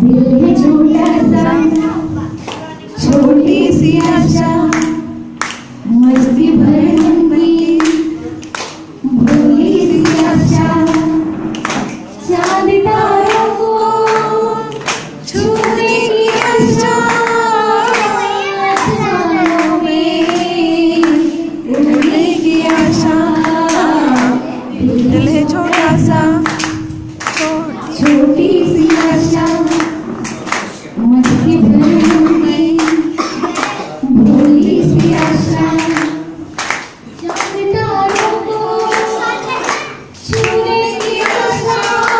दिल है छोटा सा, छोटी सी आशा, मस्ती भरे मन की भोली सी आशा, चांद तारों को छूने की आशा, आसमानों में उड़ने की आशा। दिल है छोटा सा, छोटी सी आशा, मस्ती भरे मन की भोली सी आशा, चांद तारों को छूने की आशा,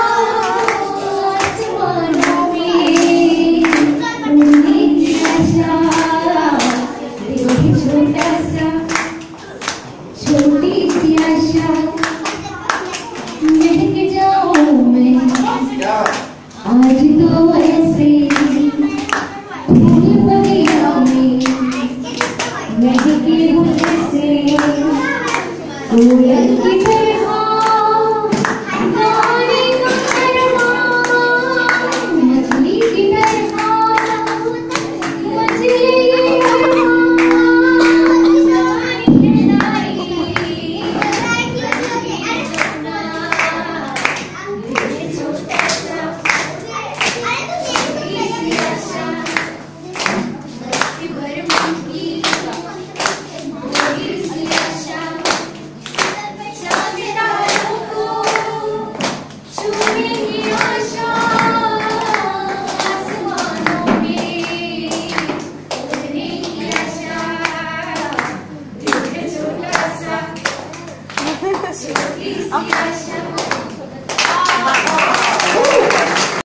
आसमानों में उड़ने की आशा। दिल है छोटा सा, छोटी सी आशा, महक जाऊं मैं आज तो ऐसे फूल बगिया में, महके हूँ जैसे कोयल की तरह, गाने का अरमान, मछली की तरह मछली की Okay.